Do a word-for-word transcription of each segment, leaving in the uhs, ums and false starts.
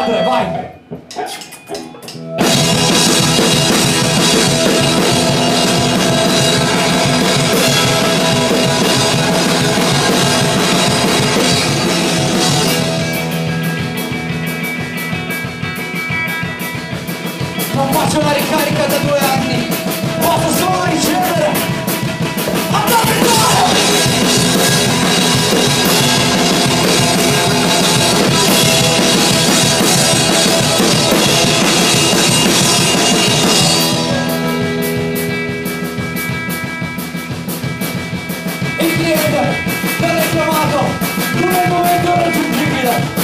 padre, vai! Non faccio la ricarica da due anni, posso solo ricevere. Andate il cliente mi ha reclamato, non è il momento raggiungibile.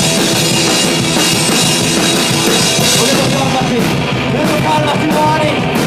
Volevo farla più mani!